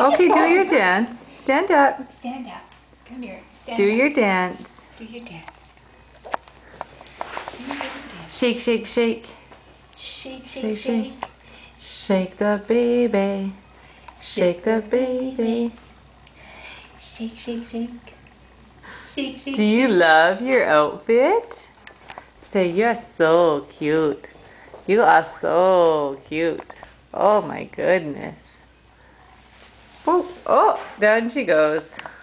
Okay, do your dance. Stand up. Stand up. Come here. Stand Do up. your dance. Do your dance. Do your dance. Shake, shake, shake. Shake, Shake, shake, shake. shake. Shake the baby. Shake the baby. Shake, shake, shake. Shake, shake, Do you shake. love your outfit? Say, you're so cute. You are so cute. Oh my goodness. Oh, oh, down she goes.